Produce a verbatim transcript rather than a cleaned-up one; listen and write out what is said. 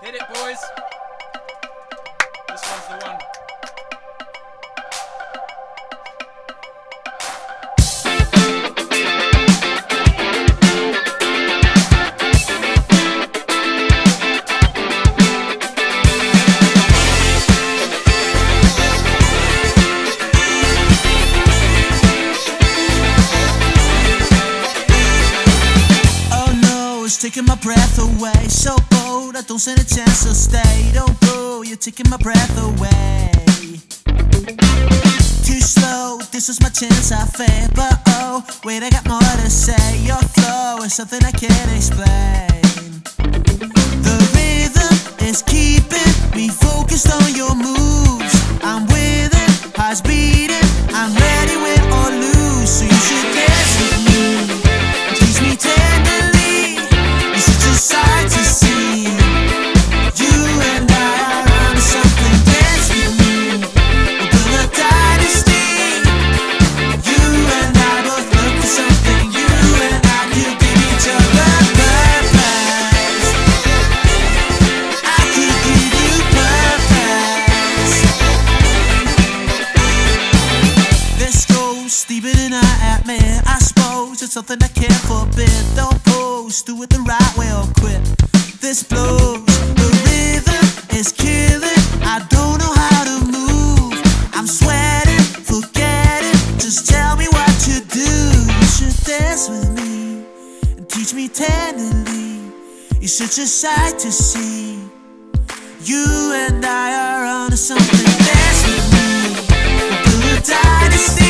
Hit it, boys. This one's the one. Taking my breath away, so bold, I don't stand a chance to stay. Don't go, you're taking my breath away. Too slow, this is my chance, I fail. But oh, wait, I got more to say. Your flow is something I can't explain. The rhythm is keeping me focused on your moves. I'm with it, heart's beating, I'm ready, win or lose. So you should dance with me, teach me tenderly. Sight to see. You and I are on something. Dance with me, we'll build a dynasty. You and I both look for something. You and I could give each other purpose. I could give you purpose. This goes deeper than I admit. I suppose it's something I can't forbid. Don't pose, do it the right way or quit. This blows, the rhythm is killing. I don't know how to move. I'm sweating, forget it. Just tell me what to do. You should dance with me and teach me tenderly. You're such a sight to see. You and I are onto something. Dance with me, we'll build a dynasty.